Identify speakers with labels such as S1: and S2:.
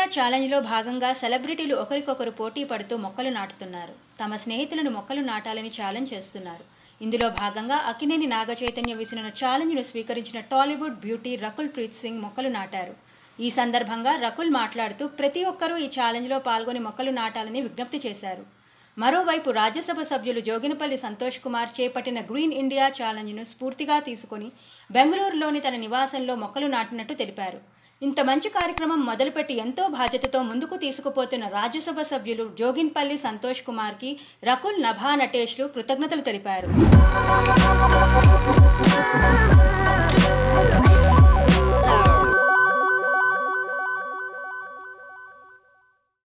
S1: ఛాలెంజ్లో భాగంగా సెలబ్రిటీలు ఒకరికొకరు పోటీ పడుతూ మొక్కలు నాటుతున్నారు. తమ స్నేహితులను మొక్కలు నాటాలని ఛాలెంజ్ చేస్తున్నారు. ఇందులో భాగంగా అక్కినేని నాగచైతన్య విసిరిన ఛాలెంజ్ను స్వీకరించిన టాలీవుడ్ బ్యూటీ రకుల్ ప్రీత్ సింగ్ మొక్కలు నాటారు. ఈ సందర్భంగా రకుల్ మాట్లాడుతూ ప్రతి ఒక్కరూ ఈ ఛాలెంజ్లో పాల్గొని మొక్కలు నాటాలని విజ్ఞప్తి చేశారు. మరోవైపు రాజ్యసభ సభ్యులు జోగినపల్లి సంతోష్ కుమార్ చేపట్టిన గ్రీన్ ఇండియా ఛాలెంజ్ను స్ఫూర్తిగా తీసుకొని బెంగళూరులోని తన నివాసంలో మొక్కలు నాటినట్టు తెలిపారు. ఇంత మంచి కార్యక్రమం మొదలుపెట్టి ఎంతో బాధ్యతతో ముందుకు తీసుకుపోతున్న రాజ్యసభ సభ్యులు జోగిన్పల్లి సంతోష్ కుమార్కి రకుల్, నభా నటేష్లు కృతజ్ఞతలు తెలిపారు.